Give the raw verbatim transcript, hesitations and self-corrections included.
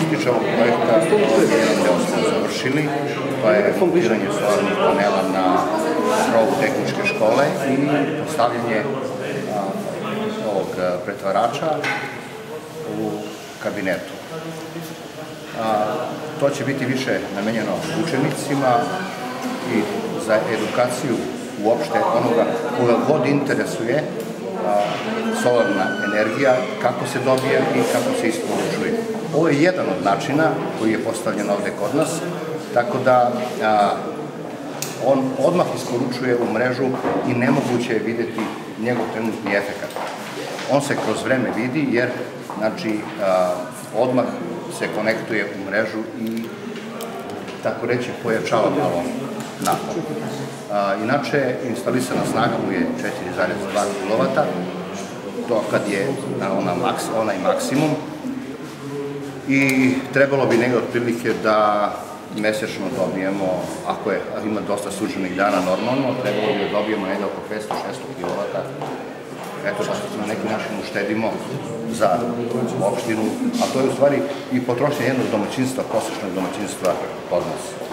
tiče ovog projekta, jedan deo smo završili, to je montiranje solarnih panela na krovu tehničke škole i postavljanje ovog pretvarača u kabinetu. To će biti više namenjeno učenicima i za edukaciju uopšte onoga koga god interesuje solarna energija, kako se dobija i kako se isporučuje. Ovo je jedan od načina koji je postavljen ovde kod nas, tako da on odmah isporučuje u mrežu i nemoguće je videti njegov trenutni efekat. On se kroz vreme vidi jer, znači, odmah se konektuje u mrežu i, tako reći, pojačava malo napon. Inače, instalisana snaga mu je četiri zarez dva kilovata, to kad je onaj maksimum, i trebalo bi negdje otprilike da mesečno dobijemo, ako ima dosta sunčanih dana normalno, trebalo bi da dobijemo negdje oko petsto do šesto kilovata. Eto, da na neki način uštedimo za opštinu, a to je u stvari i potrošnja jednog domaćinstva, prosječnog domaćinstva kod nas.